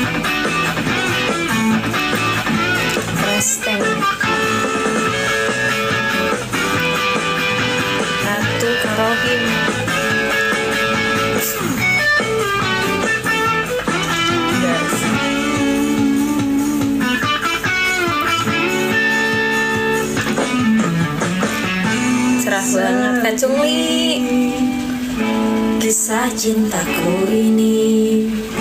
Resteng Ratu Karohim. Cerah banget Kak Cungli. Kisah cintaku ini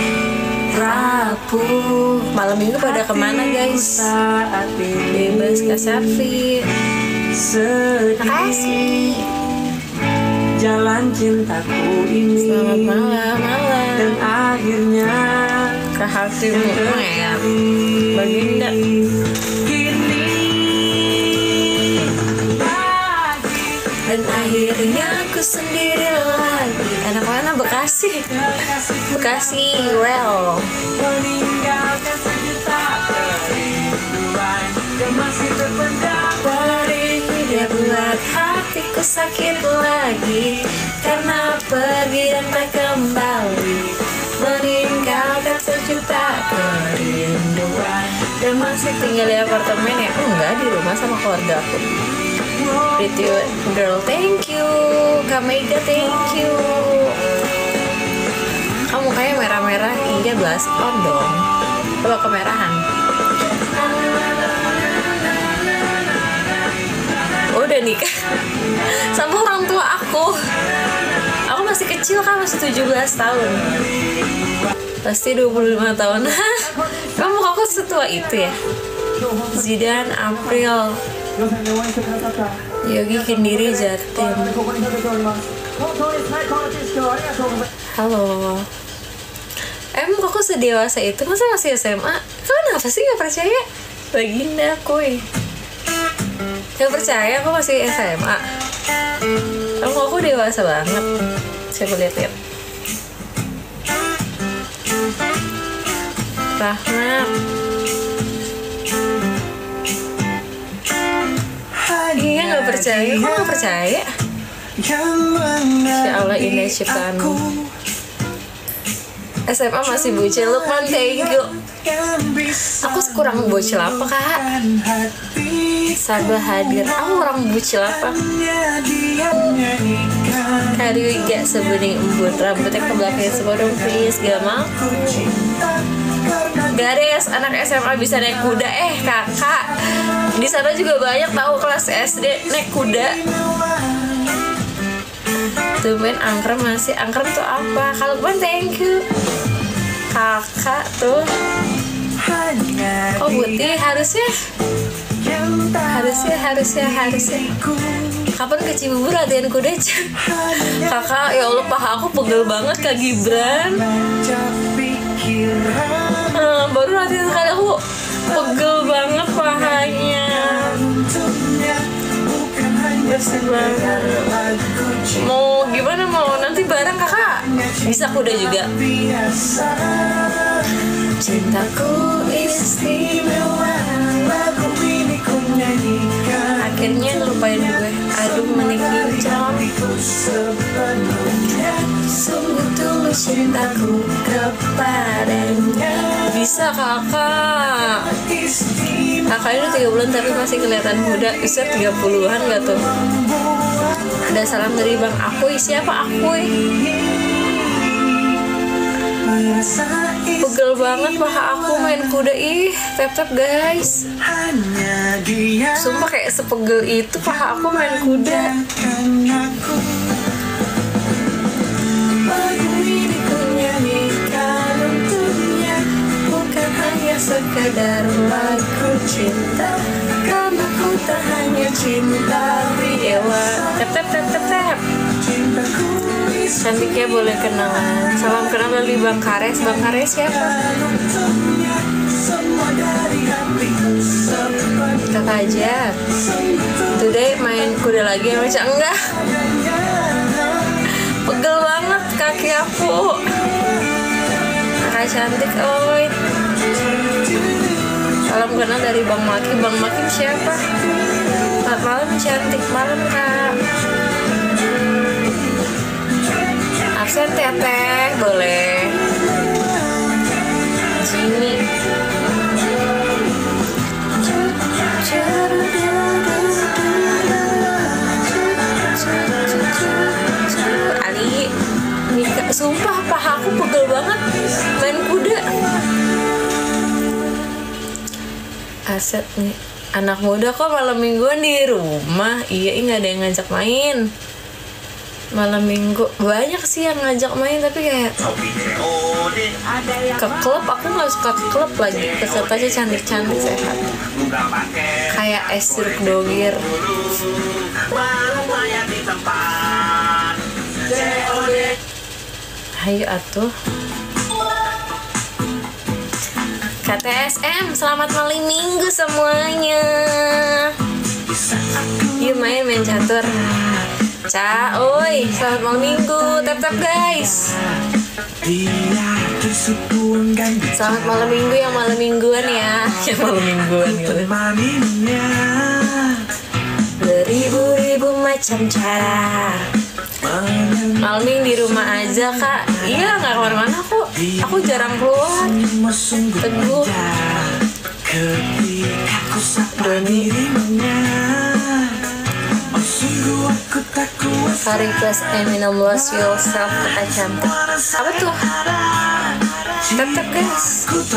rapuh. Malam minggu pada kemana guys? Bebas Kak Safi. Makasih. Jalan cintaku ini. Selamat malam. Dan akhirnya Kak hatimu ya Baginda. Dan akhirnya aku sendiri lagi. Anak mana? Bekasi. Bekasi, well. Meninggalkan sejuta kerinduan yang masih terpendam. Perih dia buat hatiku sakit lagi, karena pergi dan tak kembali. Meninggalkan sejuta kerinduan dan masih tinggal di apartemen ya? Enggak, di rumah sama keluarga aku. Pretty girl, thank you. Kak Mega, thank you. Kamu kayak merah-merah. Iya, blush on dong. Coba kemerahan. Udah nikah sama orang tua aku. Aku masih kecil kan, masih 17 tahun. Pasti 25 tahun. Kamu aku setua itu ya? Zidan April. Yogi Kendiri Jatim. Halo. Emang kok sedewasa itu? Masa masih SMA? Kenapa sih gak percaya? Baginda kuy. Gak percaya aku masih SMA. Emang aku dewasa banget. Coba lihat-lihat. Rahmat. Iya gak percaya. Kok gak percaya? Insya Allah indah ciptaanmu. SMA masih bocil. Lukman, thank you. Aku kurang bocil apa kak? Sabah hadir. Aku kurang bocil apa? Kari gak sebening embun. Rambutnya ke belakang sebodong please. Gak mau. Garis, anak SMA bisa naik kuda. Kakak, di sana juga banyak tahu kelas SD naik kuda. Tumben angkrem masih. Angkrem tuh apa? Kalau gue thank you. Kakak tuh. Oh putih harusnya. Kapan ke Cibubur latihan kuda? Kakak, ya Allah paha aku pegel banget Kak Gibran. Baru latihan kali aku pegel banget pahanya. Bersih banget. Mau gimana, mau nanti bareng kakak? Bisa kuda juga. Cintaku istimewa, lagu ini ku nyanyikan. Akhirnya ngelupain gue. Aduh menikah sungguh tulus cintaku kepadanya. Bisa kakak. Kakak ini 3 bulan tapi masih kelihatan muda. Bisa 30-an gak tuh? Ada salam dari Bang Akuy. Siapa Akuy? Pegel banget paha aku main kuda. Ih, tap-tap guys. Sumpah kayak sepegel itu paha aku main kuda. Bukan hanya sekedar lagu cinta, karena ku tak hanya cinta dewa. Tap. Cantiknya boleh kenalan. Salam kenal dari Bang Kares. Bang Kares siapa? Kakak aja. Today main kuda lagi ya macam enggak? Pegel banget kaki aku. Kakak cantik, oi. Salam kenal dari Bang Maki. Bang Maki siapa? Selamat malam cantik. Malam kak. Absen teteh boleh. Jimmy. Ali, Mika, sumpah paha aku pegel banget main kuda. Aset nih, anak muda kok malam mingguan di rumah. Iya, nggak ada yang ngajak main. Malam minggu banyak sih yang ngajak main, tapi kayak ke klub. Aku nggak suka ke klub lagi. Pesertanya cantik-cantik, sehat, kayak es jeruk dogir. Ayo atuh. KTSM, selamat malam minggu semuanya. Yuk main catur. Oi, selamat malam minggu. Tap guys. Selamat malam minggu yang malam mingguan ya. Yang malam mingguan gitu. Beribu-ribu macam cara. Malming di rumah aja kak. Iya, nggak kemana-mana kok. Aku jarang keluar. Teguh. Doni. Hari plus M16 yourself, kata cantik. Apa tuh? Tap guys.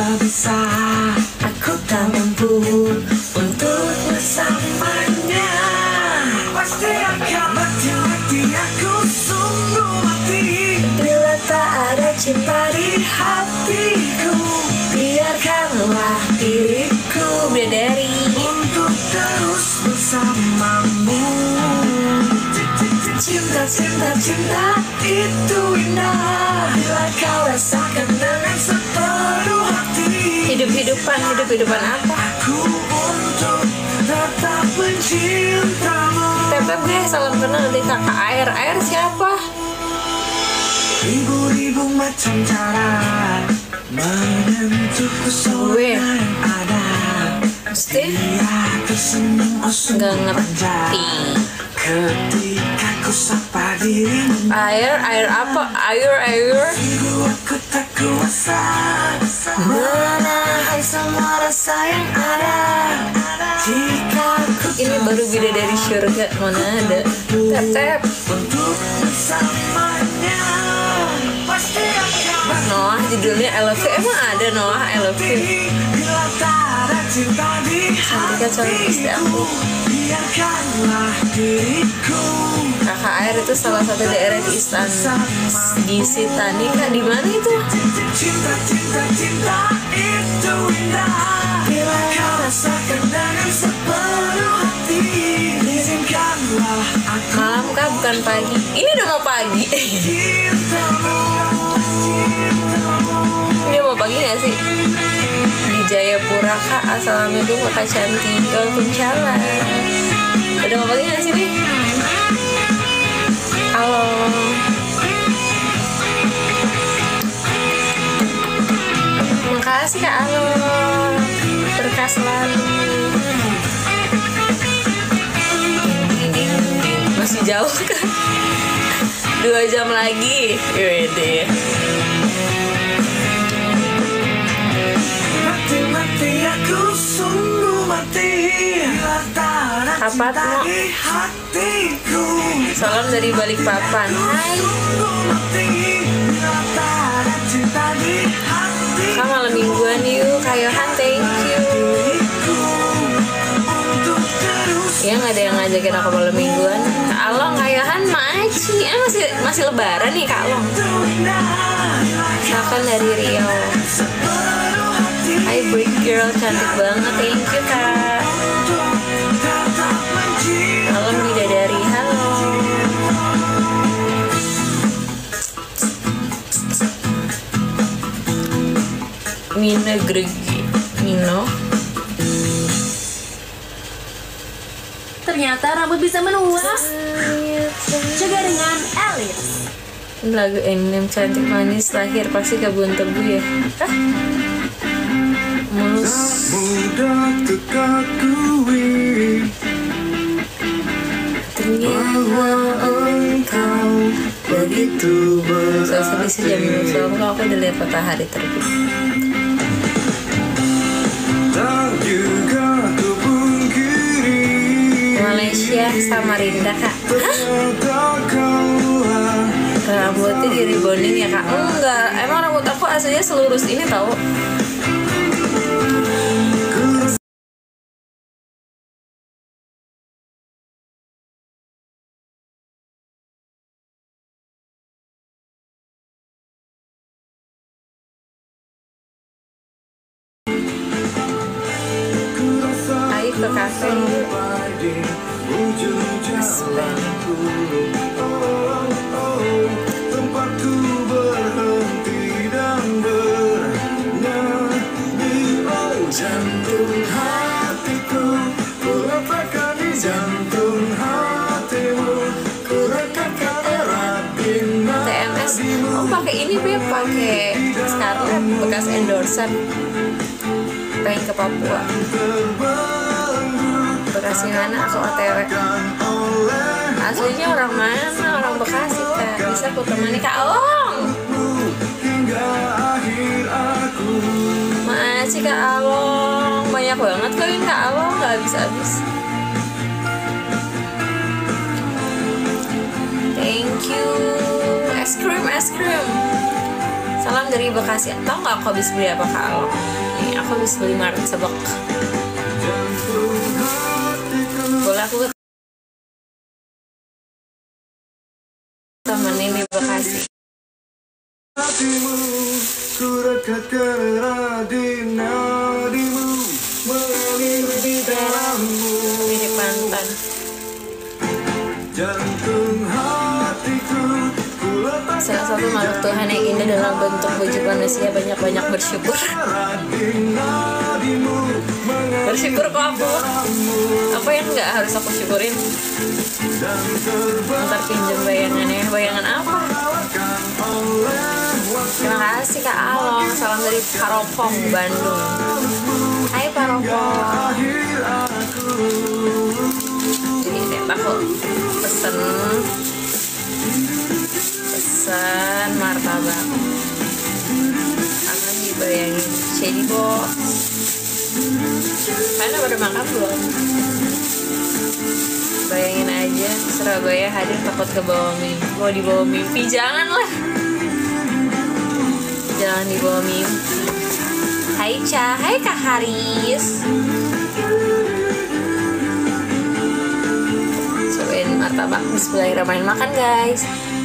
Aku tak mampu untuk bersamanya. Pasti akan mati aku sungguh mati. Bila tak ada cinta di hatiku, biarkanlah diriku berdiri untuk terus bersamamu. Cinta itu indah bila kau rasakan dengan sepenuh hati. Hidup-hidupan apa? Aku untuk tetap mencintamu. Tep guys, salam kenal dari kakak Air siapa? Ribu-ribu macam cara menyentuh pesona yang ada. Mesti nggak ngerti. Ketika ku sapa dirimu, Air apa? Air aku tak kuasa menahan semua rasa yang ada. Jika ini baru bidadari surga, mana ada. Tap untuk bersamanya. Pasti akan Noah judulnya I Love You. Emang ada Noah I Love You? bila tak ada cinta di Cantik kan istri aku. biarkanlah diriku. Kakak Air itu salah satu daerah di di Sitani. Kak, di mana itu? Cinta itu indah bila kau rasakan dengan sepenuh hati. Izinkanlah aku Malam kah, bukan pagi. Ini udah mau pagi. Ini mau pagi gak sih? Di Jayapura kak. Assalamualaikum kakak cantik. Waalaikumsalam. Udah mau pagi gak sih nih? Halo. Makasih kak. Halo. Berkah selalu. Masih jauh kan? 2 jam lagi. Yaudah. mati aku sungguh mati. Apa tuh? Hatiku Salam dari Balikpapan. Hai. Kak, malam mingguan yuk. Kak Yohan, thank you. Ya nggak ada yang ngajakin aku malam mingguan. Kak Along, Kak Yohan, Maci. Masih lebaran nih Kak Along. Sakan dari Riau. Hai Brick Girl, cantik banget. Thank you Kak. Malam bidadari, halo. Mina Gregi Mino. Ternyata rambut bisa menuas. Coba dengan Alice. Lagu Eminem cantik manis lahir pasti kebun tebu ya. Hah? Mus. mudah terkakui Ternyata engkau begitu. Saya sedih sejam dulu soalnya aku udah lihat matahari terbit. Samarinda kak. Hah? Rambutnya di rebonding ya kak? Enggak, emang rambut aku aslinya selurus ini tau. Ayo ke kafe. Tempatku berhenti dan bernyanyi. Oh jantung hatiku, ku letakkan di jantung hatimu, ku rekatkan erat di TMS. Oh pakai ini Beb, pakai Scarlett bekas endorser. Pengen ke Papua. Bekasi mana? Aku OTW. Aslinya orang mana? Orang Bekasi kak. Bisa aku temani Kak Along. Makasih Kak Along. Banyak banget kok ini Kak Along, gak habis-habis. Thank you. Es krim. Salam dari Bekasi. Tahu nggak aku habis beli apa Kak Along? Nih aku habis beli martabak. Boleh aku temenin di Bekasi. hatimu, ku rekatkan erat di nadimu, mengalir di dalammu. Mirip mantan. Jantung hatiku, ku letakkan Salah satu makhluk Tuhan yang indah dalam bentuk wujud manusia. Banyak-banyak bersyukur. erat di nadimu, Bersyukur kok aku. Apa yang nggak harus aku syukurin? dan terbang Ntar pinjem bayangannya. Bayangan apa? oleh Terima kasih Kak Along. Salam dari Parokong, Bandung. Hai Parokong. akhir aku. Ini deh aku pesen martabak. Akan dibayangin Shady Box. Kalian pada makan belum? Bayangin aja Surabaya hadir takut ke bawah mimpi. Mau dibawa mimpi janganlah. Jangan dibawa mimpi. Hai Ca, hai Kak Haris. Cobain martabak. Bismillahirrahmanirrahim. Makan guys.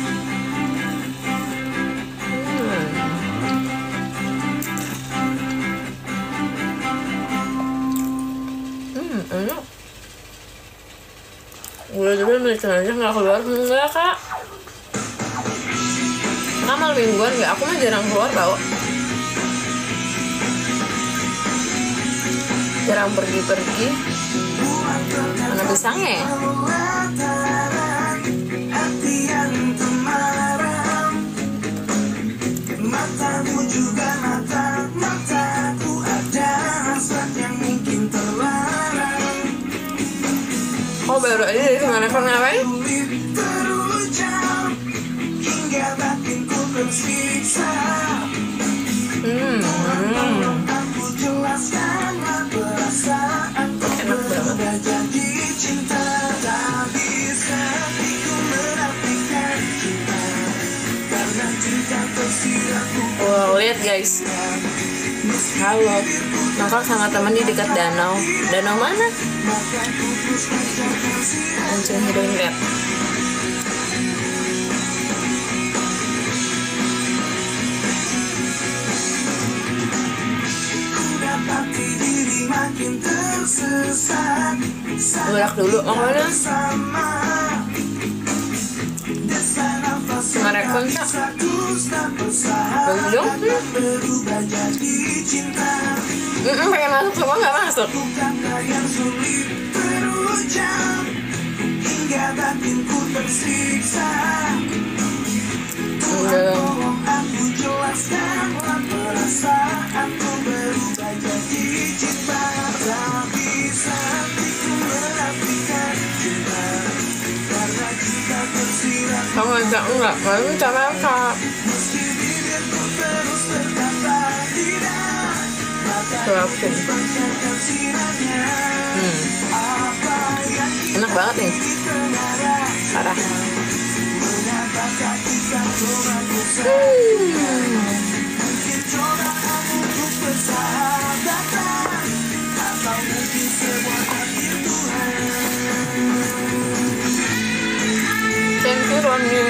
Enak. Gue juga melihat aja nggak keluar. Enggak kak. Nggak malam mingguan nggak. Aku mah jarang keluar tau. Jarang pergi-pergi. Mana pisangnya ya? Hati yang temaram, matamu juga mataku, ada hasrat yang mungkin terlarang. Oh baru aja dari kemana ngapain? Sulit terucap hingga batinku tersiksa. Aku jelaskanlah perasaanku, Enak banget. udah jadi cinta, tak bisa ku menafikan cinta, karena cinta tersirat. Wow, lihat guys. Halo. Nongkrong sama temen di dekat danau. Danau mana? Langsung hidung lihat. Dapati diri makin tersesat. Gerak dulu, mau kemana? Marekon kak. Bagus dong. Berubah jadi cinta, Pengen masuk semua nggak masuk. kata yang sulit terucap hingga batinku tersiksa. Udah. Tolong aku jelaskanlah perasaanku, berubah jadi cinta, tak bisa ku menafikan cinta, karena cinta tersirat. Kamu enggak cara kak. Meski bibirku terus berkata tidak, suapin. Enak banget nih, parah. Thank you Roni,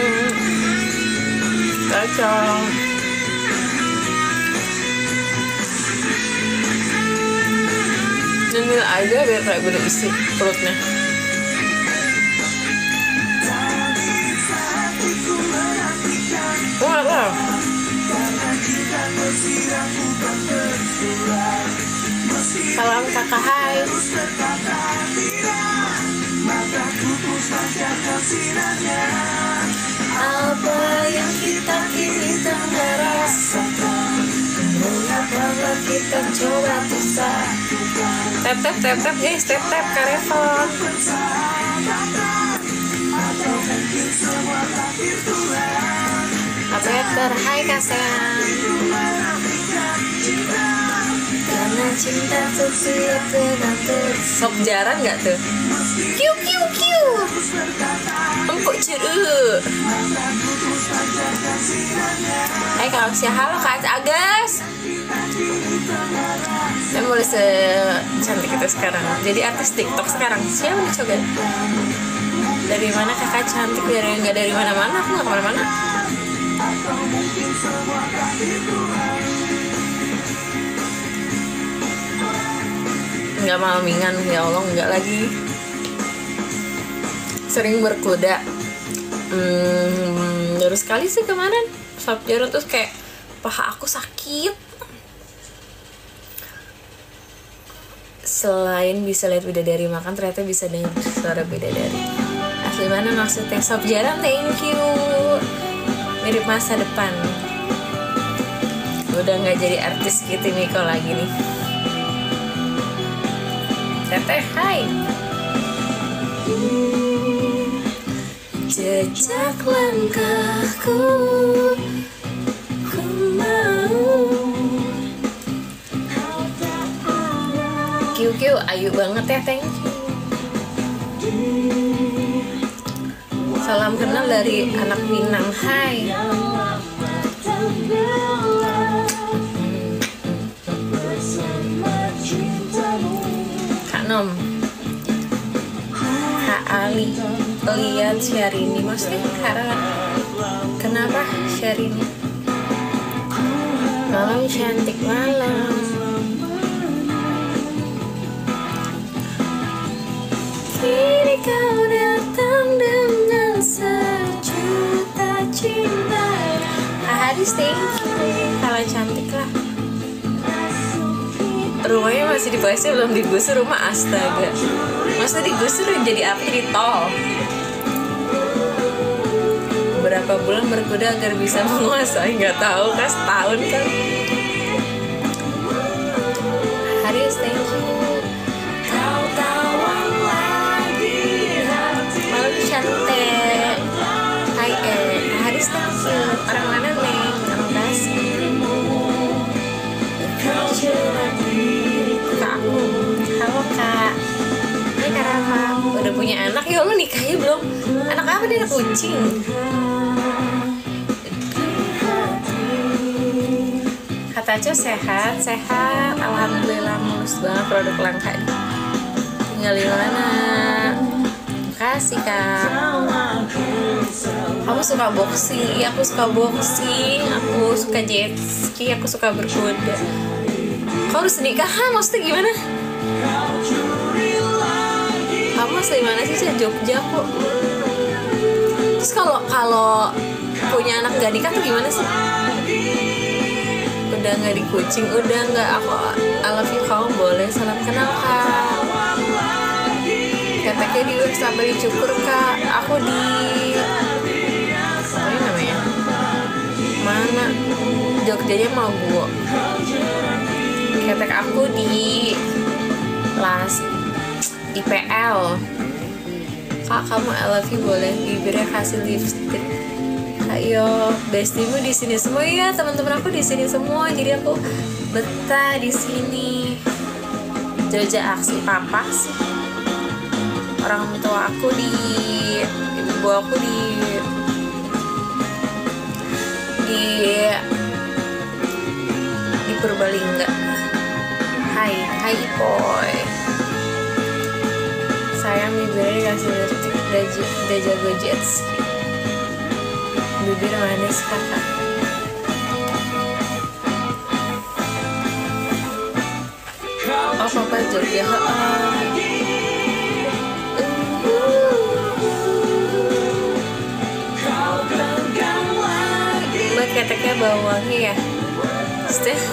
kacau. Nyemil aja biar kayak berisi perutnya. Wah. Salam kakak, hai. Apa yang kita kini tengah rasakan, mengapa kita coba bersatukan. Tap guys, tap karefon. Peter, hai Kasean. Karena cinta setiap beratur. Sok jarang nggak tuh? Kiu. Empuk jeruk. Hai Kak Asia, halo Kak Agus. Saya mulai secantik itu sekarang. Jadi artis TikTok sekarang. Siapa nih coba? Dari mana kakak cantik? Nggak dari mana-mana. Aku nggak kemana-mana. Nggak malmingan, ya Allah, nggak lagi. Sering berkuda. Baru sekali sih kemarin Sabtu jalan, terus kayak paha aku sakit. Selain bisa lihat bidadari makan, ternyata bisa dengar suara bidadari. Asli mana maksudnya? Sabtu jalan, thank you. Mirip masa depan. Udah nggak jadi artis gitu nih kalau lagi nih. Teteh, hai. Jejak langkahku, ku mau. Kiu, ayu banget ya, thank you. Salam kenal dari anak Minang, hai. Kak Nom, Kak Ali, lihat Syahrini, maksudnya karena kenapa Syahrini? Malam cantik malam. Kini kau datang dengan sejuta cinta. Haris, thank you. Kalah cantik lah. Rumahnya masih di Bekasi, belum digusur. Rumah astaga, masa digusur jadi apa? Di tol. Berapa bulan berkuda agar bisa menguasai? Nggak tahu kan, setahun kan. Haris, thank you. Cantik. Hai Haris, thank you. Orang mana nih? Orang Bekasi. Kak aku. Halo Kak. Hai Kak Rafa. Udah punya anak? Ya Allah, nikahnya belum? Anak apa dia? Anak kucing. Kata Aco sehat. Alhamdulillah, mulus banget, produk langka. Tinggal di mana? Kasih Kak. Kamu suka boxing? Iya, aku suka boxing. Aku suka jet ski. Aku suka berkuda. Kau harus nikah? Maksudnya gimana? Kamu asli mana sih? Jogja kok. Terus kalau punya anak gak nikah tuh gimana sih? Udah nggak di Kucing, udah nggak. Aku I love you, kamu boleh salam kenal Kak. Keteknya di Web sampai dicukur Kak. Aku di apa namanya? Mana? Jogjanya mau gua. Ketek aku di IPL. Kak, kamu I love you boleh bibirnya kasih lipstick. Ayo, bestimu di sini semua ya, teman-teman aku di sini semua. Jadi aku betah di sini. Jajak aksi papa sih. Orang tua aku ibu aku di Purbalingga. Hai boy. Sayang bibirnya dikasih lipstick udah jago jet ski. Bibir manis kakak. Oh papa Jogja. Mbak keteknya bau wangi ya. Steph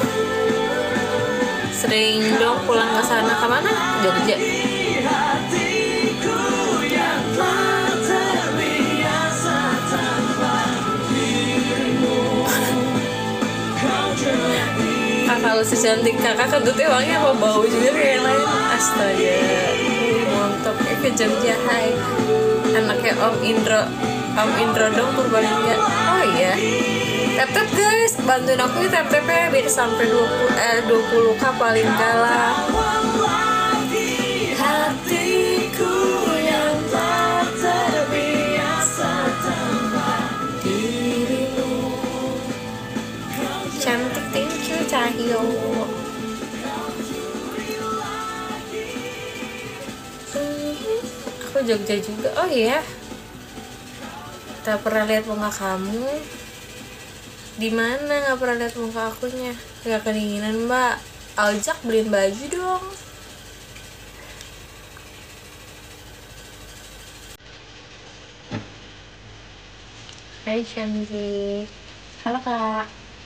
sering dong pulang ke sana. Kemana? Jogja. Kakak lu secantik kakak kentutnya wangi apa bau juga kayak yang lain. Astaga, mantap ya ke Jogja. Hai anaknya Om Indro dong Purbalingga. Oh iya, tap guys, bantuin aku ya tap ya biar sampai 20k paling kalah. Hatiku yang tak terbiasa tanpa dirimu. Cantik, thank you Cahyo. Aku Jogja juga. Oh iya, tak pernah lihat muka kamu. Di mana? Nggak pernah lihat muka akunya. Nggak kedinginan mbak. Aljak beliin baju dong. Hai cantik. Halo kak.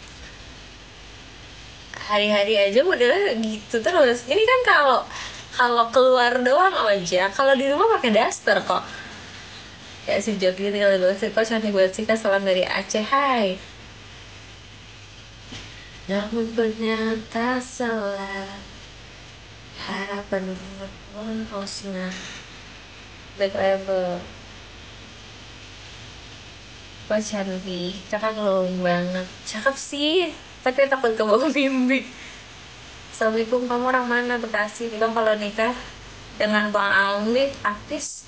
Hari-hari aja udah gitu terus. Ini kan kalau keluar doang aja. Kalau di rumah pakai daster kok. Ya si Jogi tinggal di sih. Kok cantik banget sih. Salam dari Aceh. Hai. Namun ternyata salah. Harapan pun musnah. Back level. Kok cantik. Cakep glowing banget. Cakep sih. Tapi takut kebawa mimpi. Assalamualaikum, kamu orang mana? Bekasi. Bilang kalau nikah dengan Bang Almi artis.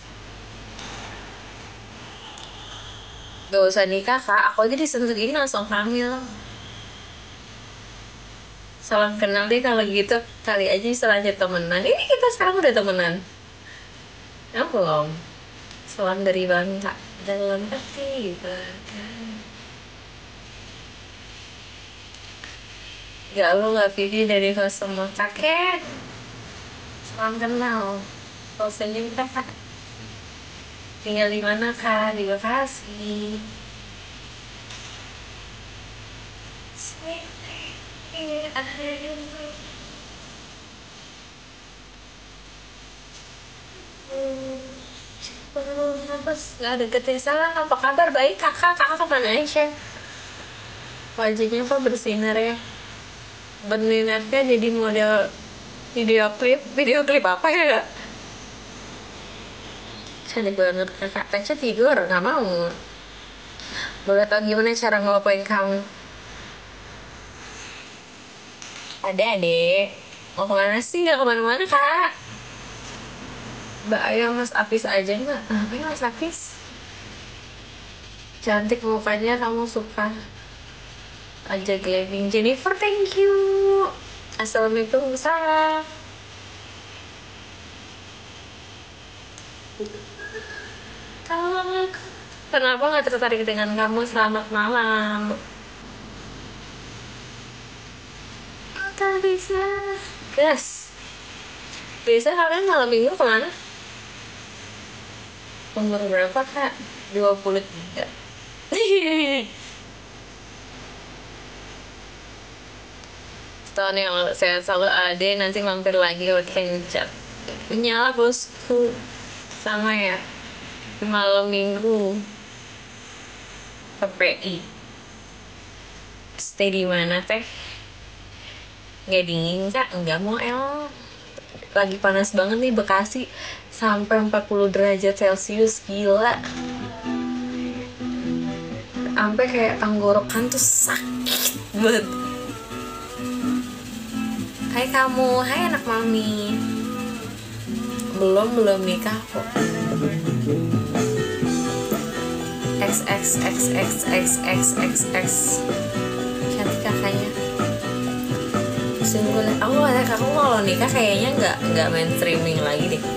Gak usah nikah kak, aku aja disentuh ini langsung hamil. Salam kenal deh kalau gitu. Kali aja bisa lanjut temenan. Ini kita sekarang udah temenan. Ya belum. Salam dari Bangka. Dalam hati gak lu gak Vivi dari Kosmo kakek. Salam kenal. Kalau senyum kakak. Tinggal di mana kak? Di Bekasi. Gak deketin salah. Apa kabar? Baik kakak. Kakak kemana aja? Wajahnya kok bersinar ya. Berminatnya jadi model video klip apa ya? Cantik banget kakak. Tanya tidur nggak mau. Boleh tau gimana cara ngelupain kamu? Ada adek. Mau kemana sih? Nggak kemana-mana kak. Mbak Ayo Mas Apis aja nggak? Ayo Mas Apis. Cantik mukanya, kamu suka aja glowing. Jennifer, thank you. Assalamualaikum, salam. Kenapa nggak tertarik dengan kamu? Selamat malam. Tak bisa. Gas. Biasa kalian malam minggu kemana? Umur berapa kak? 23. Tahun yang lalu saya selalu ada, nanti mampir lagi ke Kencat. Nyala bosku. Sama ya. Malam minggu. PPI. Stay di mana teh? Nggak dingin kak? Nggak mau el. Lagi panas banget nih Bekasi. Sampai 40 derajat Celcius, gila. Sampai kayak tenggorokan tuh sakit banget. Hai kamu, hai anak mami. Belum nikah kok. XXXXXXXX. Cantik kakaknya. Sungguh, aku kata kakak kalau nikah kayaknya nggak main streaming lagi deh.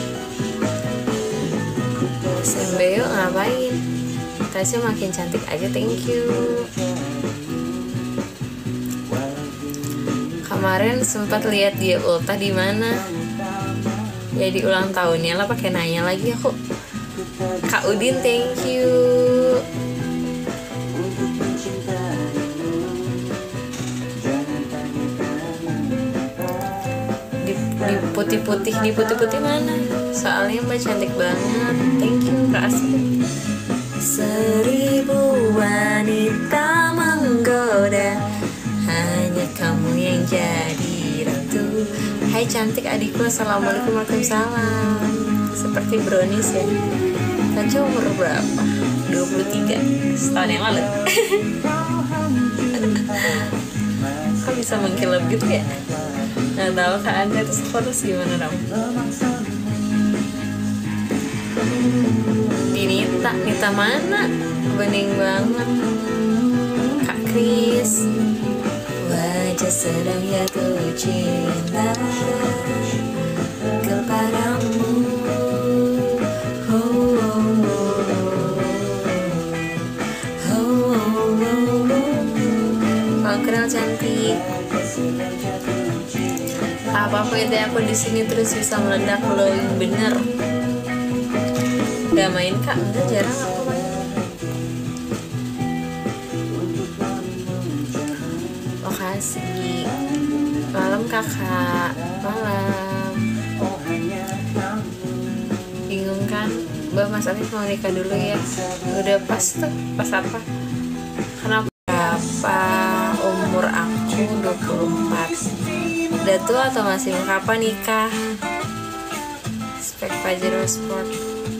Sembeo ngapain? Tasya makin cantik aja, thank you. Kemarin sempat lihat dia ultah di mana? Ya di ulang tahunnya lah, pakai nanya lagi aku. Kak Udin, thank you. Di putih-putih mana? Soalnya Mbak cantik banget. Thank you Kak Asri. 1000 wanita menggoda, hanya kamu yang jadi ratu. Hai cantik adikku, assalamualaikum. Waalaikumsalam. Seperti brownies ya. Kaca umur berapa? 23, setahun yang lalu. Kok bisa mengkilap gitu ya? Nggak tahu Kak Anda itu terus gimana dong? Nita mana? Bening banget. Kak Kris, wajah sedang jatuh cinta kepadamu. Kalau kenal cantik. Apa itu aku di sini terus bisa meledak glowing bener. Gak main Kak, enggak, jarang aku main. Makasih. Malam kakak, malam. Bingung kan? Mbak Mas Afif mau nikah dulu ya. Udah pas tuh, pas apa? Kenapa? Umur aku 24. Udah tua atau masih kapan nikah? Spek Pajero Sport.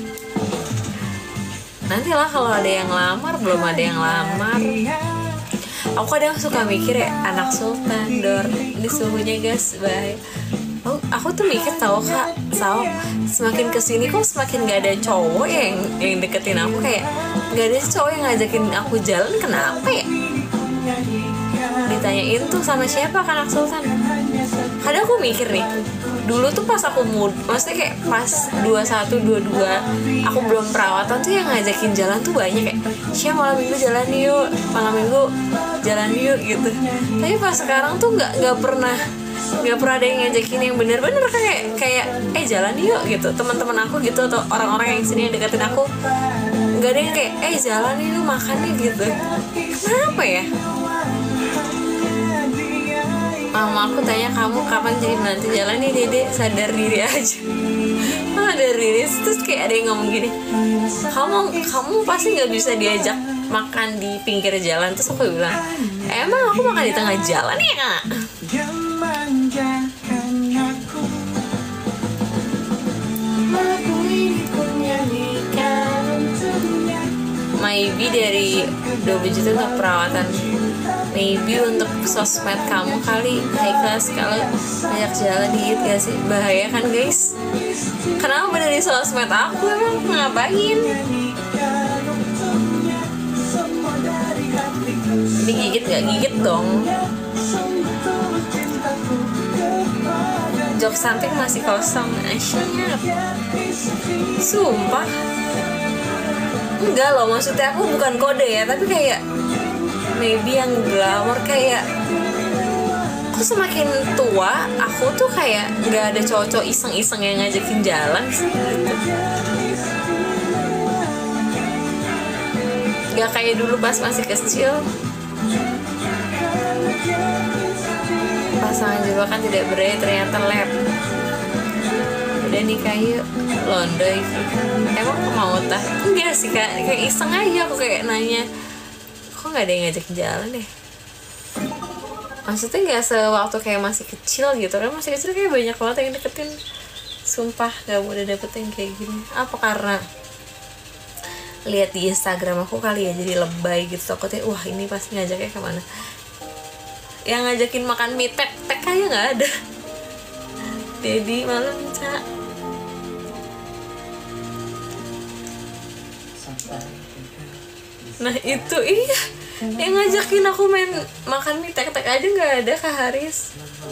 Nantilah kalau ada yang lamar, belum ada yang lamar. Aku kadang suka mikir ya, anak sultan Dor, ini suhunya guys, bahaya. Aku tuh mikir tau Kak, semakin kesini kok semakin gak ada cowok yang deketin aku. Kayak gak ada cowok yang ngajakin aku jalan, kenapa ya? Ditanyain tuh sama siapa kan anak sultan. Kadang aku mikir nih, dulu tuh pas aku maksudnya kayak pas 21, 22 aku belum perawatan tuh yang ngajakin jalan tuh banyak. Kayak Syah malam minggu jalan yuk, malam minggu jalan yuk gitu. Tapi pas sekarang tuh nggak pernah ada yang ngajakin yang bener-bener kayak jalan yuk gitu. Teman-teman aku gitu atau orang-orang yang sini yang deketin aku, nggak ada yang kayak jalan yuk makan nih gitu. Kenapa ya? Mama aku tanya, kamu kapan jadi menantu? Jalan nih Dede, sadar diri aja. Sadar diri. Terus kayak ada yang ngomong gini, kamu pasti nggak bisa diajak makan di pinggir jalan. Terus aku bilang, emang aku makan di tengah jalan ya Kak? Maybe dari 20 juta untuk perawatan, maybe untuk sosmed kamu kali. High class kalau banyak jalan dikit gak sih? Bahaya kan guys? Kenapa dari sosmed aku emang ngapain? Ini gigit gak? Gigit dong. Jok samping masih kosong. Asyik. Sumpah. Enggak loh, maksudnya aku bukan kode ya, tapi kayak maybe yang glamor. Kayak aku semakin tua, aku tuh kayak gak ada cowok-cowok iseng-iseng yang ngajakin jalan gitu. Gak kayak dulu pas masih kecil. Pasangan juga kan tidak berai, ternyata lab. Udah nikah yuk, Londoy. Emang aku mau tah? Enggak sih Kak, kayak iseng aja aku kayak nanya, kok gak ada yang ngajakin jalan deh. Maksudnya gak sewaktu kayak masih kecil gitu kan. Masih kecil kayak banyak banget yang deketin. Sumpah gak mudah dapet yang kayak gini. Apa karena lihat di Instagram aku kali ya, jadi lebay gitu. Takutnya wah ini pasti ngajaknya kemana. yang ngajakin makan mie tek aja nggak ada. Dedi malam Ca. Nah itu iya, yang ngajakin aku main makan mie tek aja nggak ada, Kak Haris.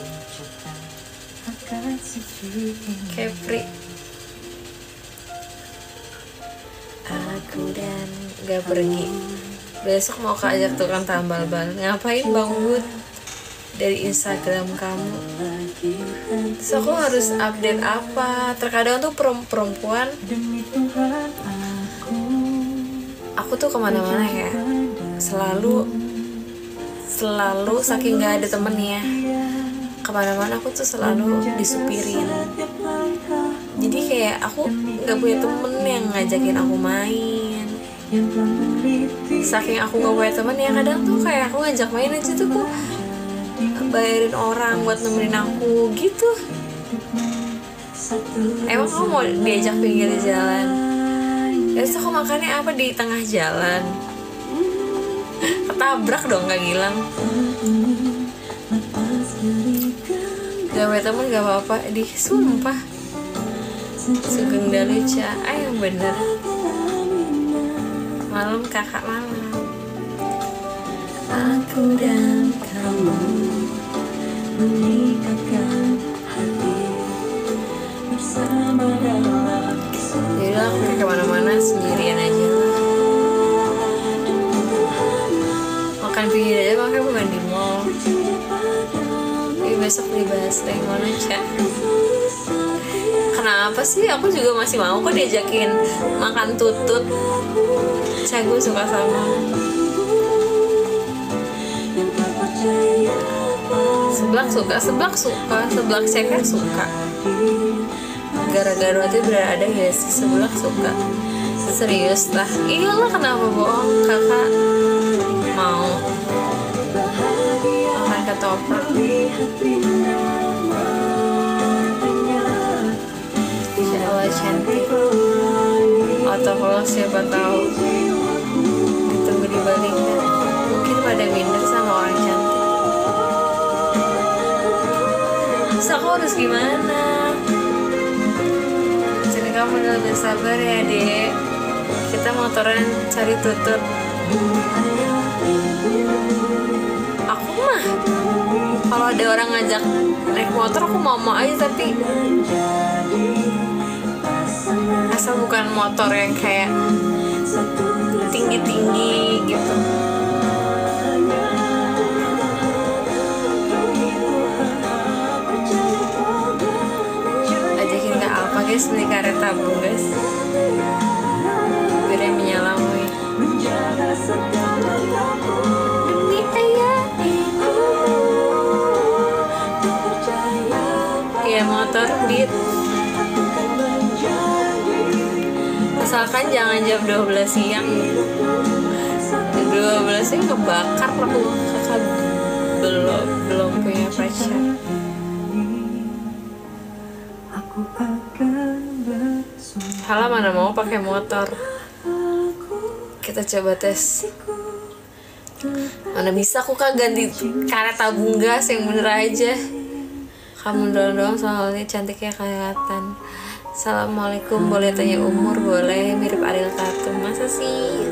Kepri. Aku dan gak pergi. Besok mau ajak tukang tambal ban. Ngapain Bang Bud? Dari Instagram kamu. Terus aku harus update apa? Terkadang tuh perempuan, aku tuh kemana-mana ya, selalu saking gak ada temennya, kemana-mana aku tuh selalu disupirin. Jadi kayak aku gak punya temen yang ngajakin aku main. Saking aku gak punya temen ya, kadang tuh kayak aku ngajak main aja tuh aku bayarin orang buat nemenin aku gitu. Emang kamu mau diajak pinggir jalan? Terus aku makannya apa di tengah jalan? Ketabrak dong, gak Gilang. Gak punya temen gak apa-apa, sumpah. Sugeng Daluca, yang bener. Malam kakak malam. Aku dan kamu menikahkan hati bersama dalam. Jadi aku kayak kemana-mana sendirian aja lah. Makan pinggir aja, makanya bukan di mall. Tapi besok dibahas yang mana Cak? Kenapa sih? Aku juga masih mau kok diajakin makan tutut. Cak, gue suka sama. Seblak suka, seblak ceker suka. Gara-gara itu berada ya sih, seblak suka. Serius lah, iyalah kenapa bohong, kakak mau makan ketoprak. Insya Allah cantik. Atau siapa tahu ditunggu di baliknya. Mungkin pada minder sama orang cantik. Terus aku harus gimana? Jadi kamu udah bersabar ya dek. Kita motoran cari tutut. Aku mah kalau ada orang ngajak naik motor aku mau aja, tapi asal bukan motor yang kayak tinggi-tinggi gitu. Ajakin Kak Alfa guys beli karet tabung guys, biar yang menyalamu. Demi ayah itu ya motor beat. Asalkan jangan jam 12 siang. 12 siang kebakar aku. Kakak belum punya pacar. Halah mana mau pakai motor. Kita coba tes. Mana bisa aku Kak ganti karet tabung gas yang bener aja. Kamu doang soalnya cantiknya kelihatan. Assalamualaikum, boleh tanya umur? Boleh, mirip Ariel Tatum. Masa sih?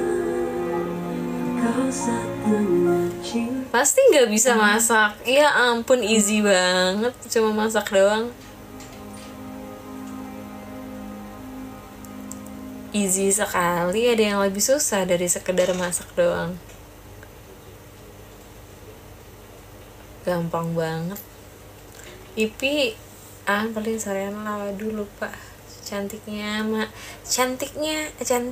Pasti gak bisa masak. Ya ampun, easy banget. Cuma masak doang. Easy sekali, ada yang lebih susah dari sekedar masak doang. Gampang banget. Ipi, paling sorean lah, waduh lupa. Cantiknya, mak. Cantiknya.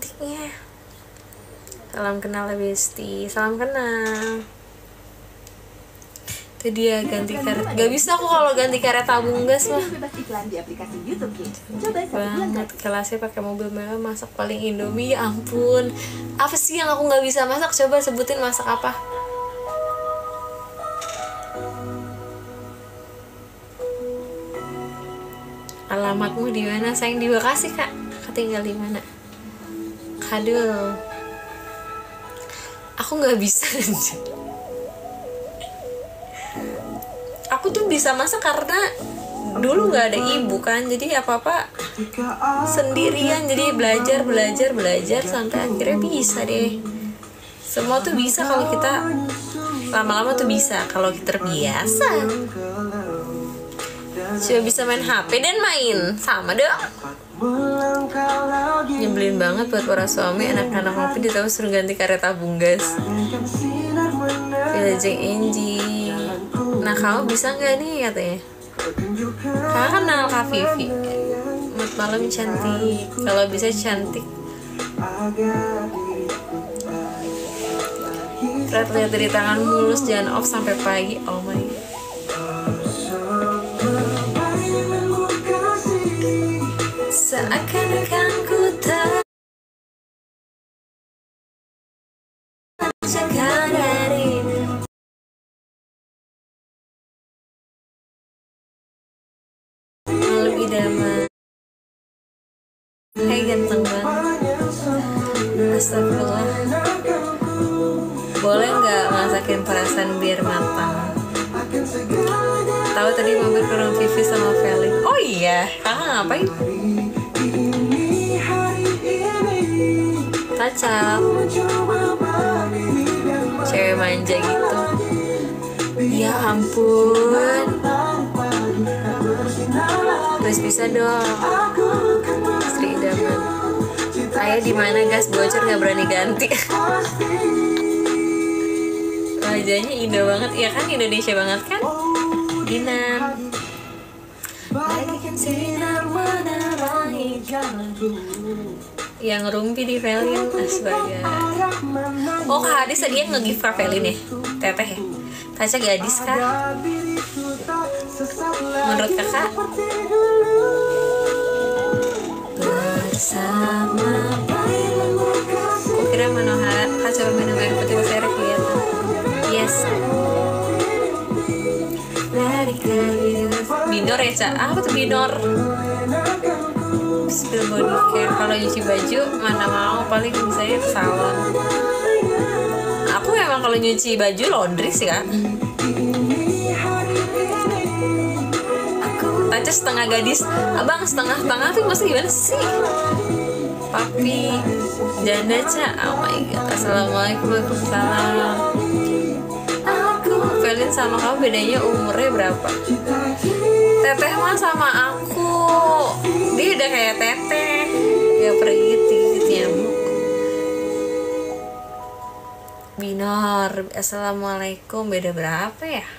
Salam kenal ya Besti, salam kenal. Itu dia ganti karet. Gak bisa aku kalau ganti karet tabung gas mah. Banget kelasnya pakai mobil mewah, masak paling Indomie. Ya ampun, apa sih yang aku nggak bisa masak? Coba sebutin masak apa. Alamatmu di mana? Sayang di Bekasi Kak. Kakak tinggal di mana? Kadul. Aku nggak bisa. aku tuh bisa masak karena dulu nggak ada ibu kan, jadi apa-apa sendirian, jadi belajar sampai akhirnya bisa deh. Semua tuh bisa kalau kita lama-lama tuh bisa, kalau kita terbiasa. Coba bisa main HP dan main sama dong. Nyebelin banget buat para suami, anak-anak ngopi ditambah suruh ganti karet tabung gas. Wilajeng Enji. Nah kamu bisa nggak nih katanya? Kakak kenal Kak Vivi. Selamat malam cantik. Kalau bisa cantik. Fred lihat dari tangan mulus, jangan off sampai pagi. Oh my god. Seakan-akan ku terjaga darimu. Malam idaman. Hai ganteng banget. Astagfirullah. Boleh nggak masakin perasaan biar matang? Tahu tadi mampir ke rumah Vivi sama Feli. Oh iya, kakak ngapain? Kacau. Cewek manja gitu. Ya ampun. Terus bisa dong. Istri idaman. Saya di mana gas bocor nggak berani ganti. Wajahnya indah banget, ya kan, Indonesia banget kan? Dinan. Bagaikan sinar menerangi jalanku. Yang rumpi di Velin, astaga. Oh Kak Hadis tadi yang nge-give Kak Velin ya? Teteh ya? Kaca gadis kah? Menurut kakak? Bersama kok kira Manohara? Kak coba minum air putih pas air kelihatan. Yes. Binor ya Cak? Apa tuh binor? Spill body care. Kalau nyuci baju mana mau, paling misalnya ke salon. Aku memang kalau nyuci baju laundry sih Kak. Taca setengah gadis. Abang setengah-setengah tuh maksudnya gimana sih? Papi janda Cak. Oh my god. Assalamualaikum. Waalaikumsalam. Velin sama kamu bedanya umurnya berapa? Teteh mah sama aku, dia udah kayak teteh, gak pergi gitu nyamuk. Binor, assalamualaikum, beda berapa ya?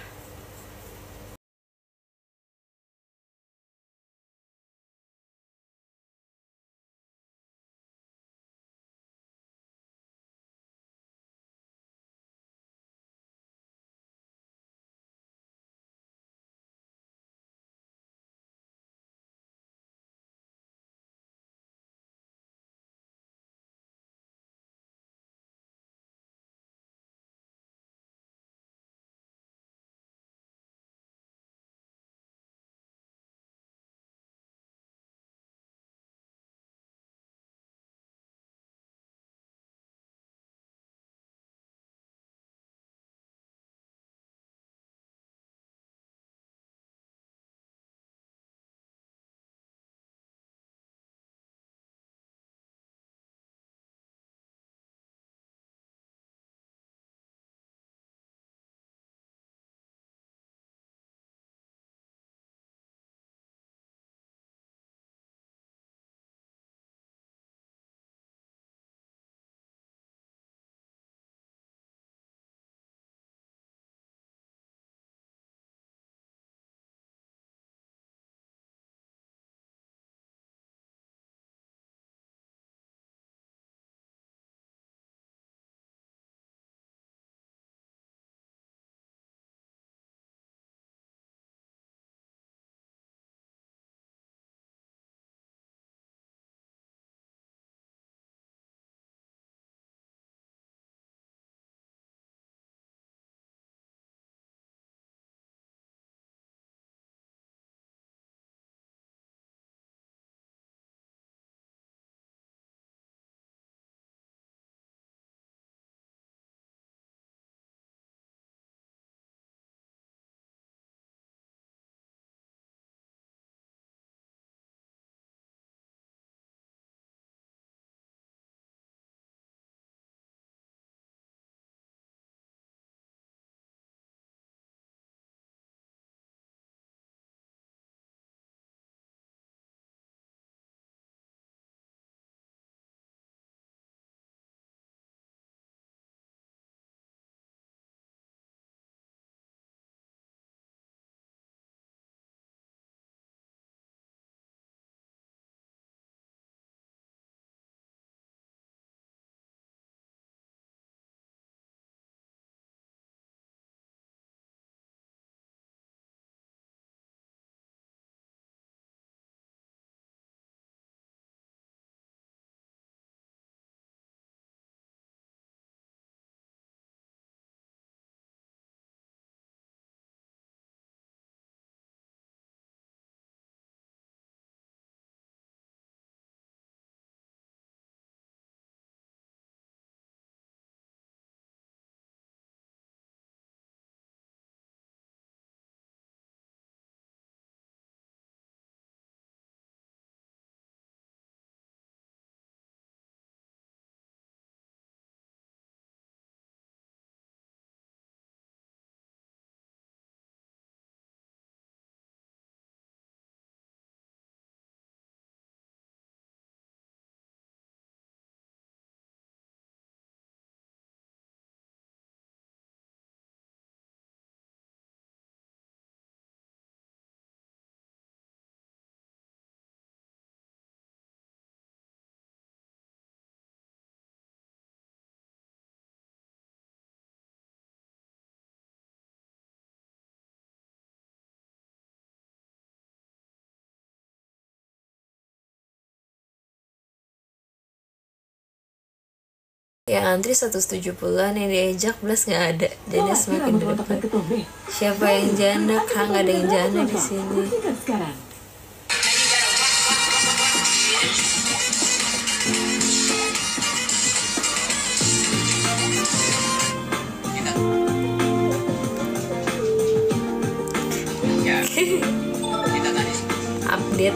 Yang antri 170-an, yang diajak belas nggak ada, jadi semakin berdebat. Siapa yang janda? Kak, nggak ada yang janda di sini. Update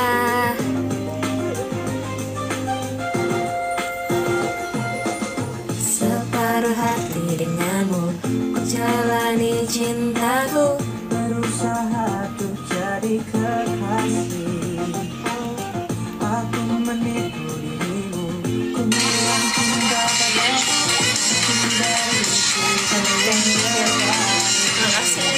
separuh hati denganmu, jalani cintaku, berusaha untuk jadi kekasih. Aku menipu dirimu, ku bilang cinta padamu, makasih.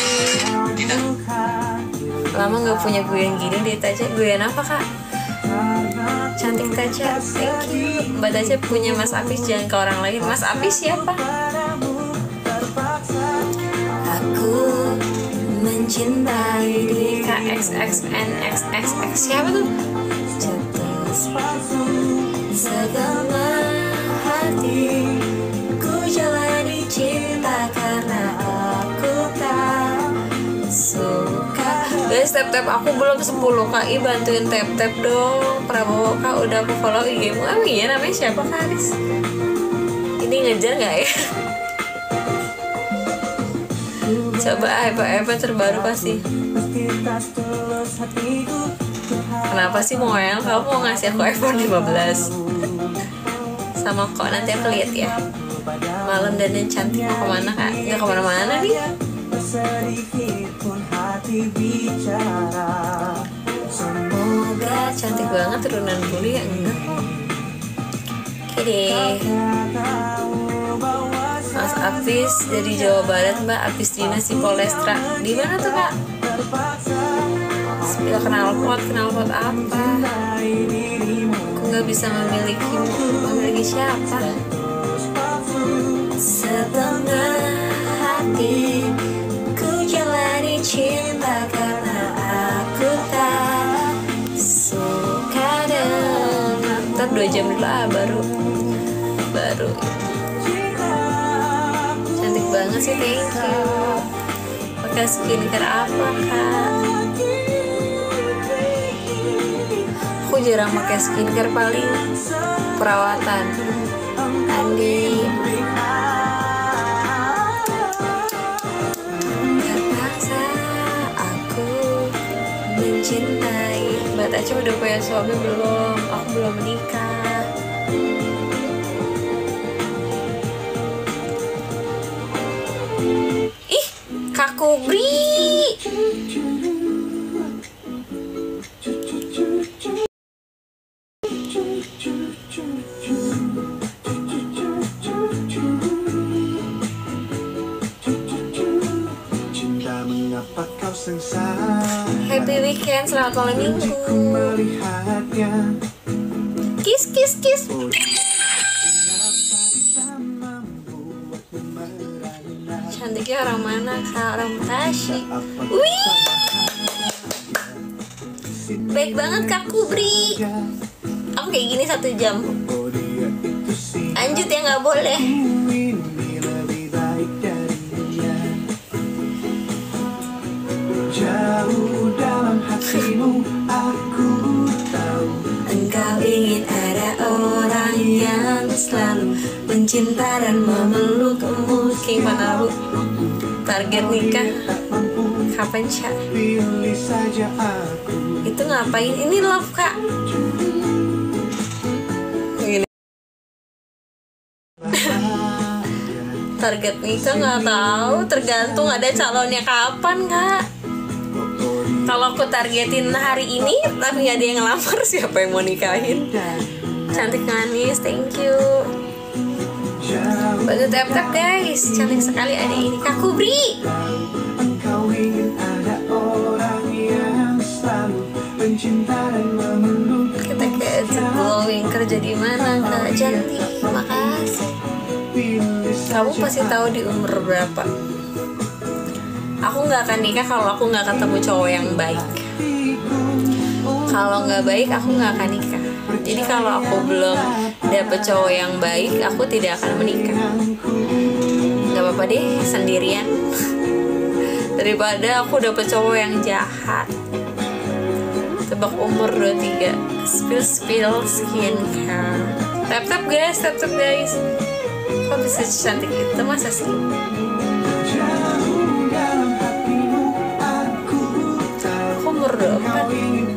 Lama nggak punya gue yang gini. Dia Taca, gue yang apa kak? Cantik Taca, thank you. Mbak Taca punya Mas Apis, jangan ke orang lain. Mas Apis siapa? Aku mencintai di KXXNXXX. Siapa tuh? Jatuh segala hati, ku jalani cinta karena aku tak suka. Guys, tap-tap aku belum 10 kak. Bantuin tap-tap dong. Prabowo kak, udah aku follow IG-mu. Iya, namanya siapa kak Aris? Ini ngejar gak ya? Coba hebat terbaru pasti. Kenapa sih Moel? Kamu mau ngasih aku iPhone 15? Sama kok, nanti aku lihat ya. Malam dan yang cantik mau kemana kak? Nggak kemana-mana nih. Semoga cantik banget turunan bulu ya. Enggak. Oke deh. Mas Apis dari Jawa Barat, Mbak Apis Dinasti Polestra. Di mana tuh kak? Spill knalpot apa? Aku nggak bisa memiliki siapa? Setengah hati ku jalani cinta karena aku tak suka dengan. Ntar 2 jam dulu baru. Cantik banget sih, thank you. Pakai skincare apa kak? Aku jarang pakai skincare, paling perawatan. Andi. Terpaksa aku mencintai. Mbak Taca udah punya suami belum? Aku belum menikah. Ih, Kak Kubri. Happy weekend, selamat malam minggu. Kiss. Cantiknya orang mana kak? Orang Bekasi. Wih, baik banget Kak Kubri. Aku kayak gini 1 jam. Lanjut ya, nggak boleh. Jauh dalam hatimu aku tahu Engkau ingin ada orang yang selalu mencinta dan memelukmu. King Panabu. Target nikah kapan Cak? pilih saja aku. Itu ngapain? Ini love kak. Gini. Target nikah nggak tahu, tergantung ada calonnya kapan kak. Kalau aku targetin hari ini tapi nggak ada yang ngelamar, siapa yang mau nikahin? Cantik manis, thank you. Bantu tap-tap guys, cantik sekali adik ini. Kak Kubri. Engkau ingin ada orang yang selalu mencinta dan memeluk. Kita kayak glowing, kerja di mana kak? Cantik, makasih. Kamu pasti tahu di umur berapa? Aku nggak akan nikah kalau aku nggak ketemu cowok yang baik. Kalau nggak baik aku nggak akan nikah. Jadi kalau aku belum dapet cowok yang baik, aku tidak akan menikah. Gak apa-apa deh sendirian daripada aku dapet cowok yang jahat. Tebak umur 23. Spill skincare. Tap guys. Kok bisa cantik itu, masa sih? Aku umur 24.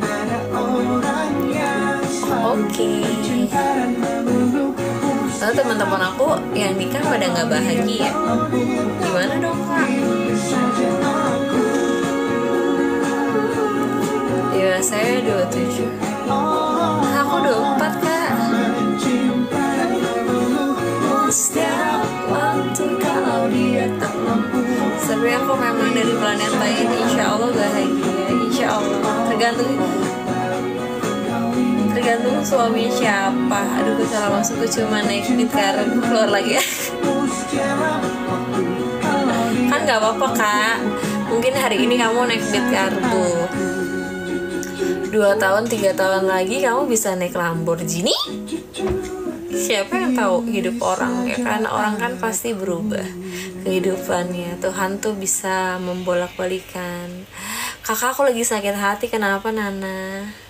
Oke. Lalu teman-teman aku yang nikah pada nggak bahagia. Gimana dong kak? Ya saya 27. Aku 24 kak. Setiap waktu kalau dia tak mampu. Tapi aku memang dari planet lain. Insya Allah bahagia. Insya Allah. Tergantung suami siapa. Aduh gue salah masuk, gue cuma naik beat karena gue keluar lagi ya. Kan gak apa-apa kak. Mungkin hari ini kamu naik beat kartu, 2 tahun 3 tahun lagi kamu bisa naik Lamborghini. Siapa yang tahu hidup orang ya kan? Orang kan pasti berubah kehidupannya. Tuhan tuh bisa membolak-balikan. Kakak aku lagi sakit hati, kenapa Nana?